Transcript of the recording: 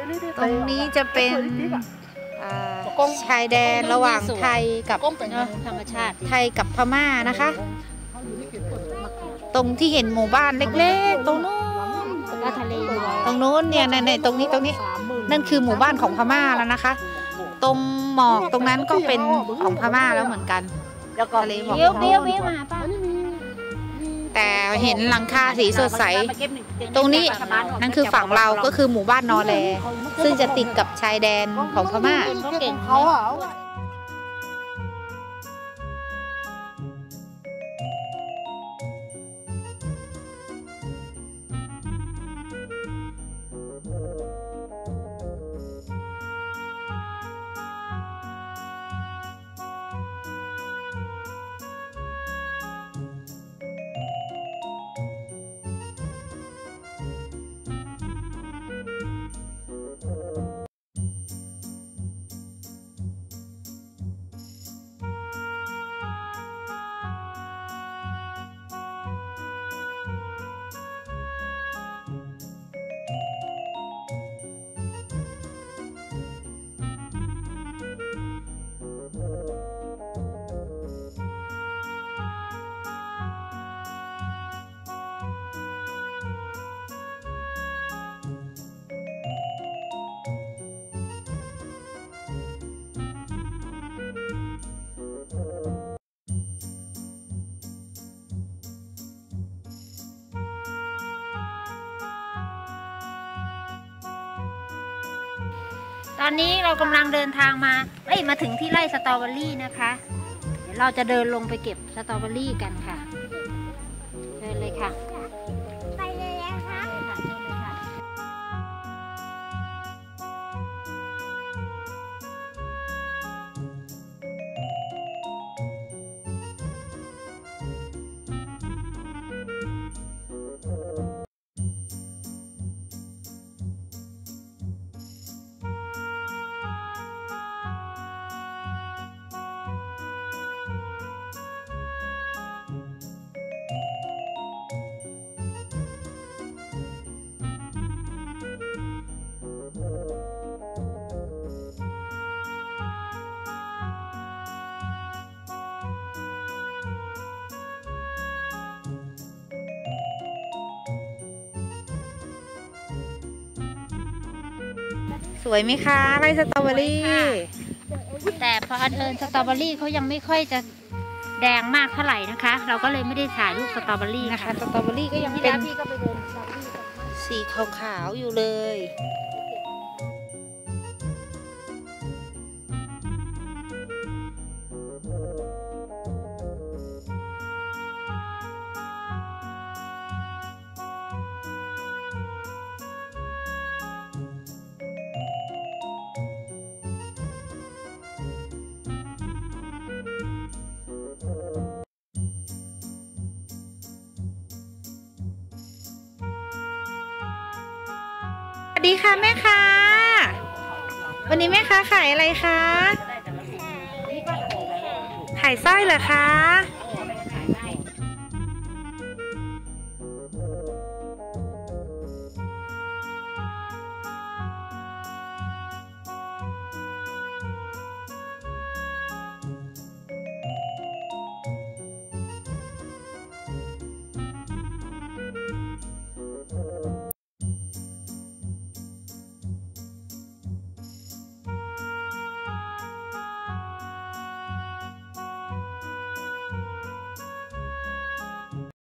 ตรงนี้จะเป็นชายแดนระหว่างไทยกับธรรมชาติไทยกับพม่านะคะตรงที่เห็นหมู่บ้านเล็กๆตรงนู้นแล้วทะเลตรงนู้นเนี่ยในตรงนี้นั่นคือหมู่บ้านของพม่าแล้วนะคะตรงหมอกตรงนั้นก็เป็นของพม่าแล้วเหมือนกันทะเลหมอกบิ้วมาป้าแต่เห็นหลังคาสีสดใสตรงนี้นั่นคือฝั่งเราก็คือหมู่บ้านนอแลซึ่งจะติดกับชายแดนของพม่าเก่งเขาตอนนี้เรากำลังเดินทางมาถึงที่ไร่สตรอเบอรี่นะคะเดี๋ยวเราจะเดินลงไปเก็บสตรอเบอรี่กันค่ะเดินเลยค่ะไปเลยนะคะเดินเลยค่ะสวยไหมคะไร่สตรอเบอรี่แต่พออันเอิญสตรอเบอรี่เขายังไม่ค่อยจะแดงมากเท่าไหร่นะคะเราก็เลยไม่ได้ถ่ายรูปสตรอเบอรี่นะคะสตรอเบอรี่ก็ยังเป็นสีขาวๆอยู่เลยสวัสดีค่ะแม่ค้าวันนี้แม่ค้าขายอะไรคะขายสร้อยเหรอคะ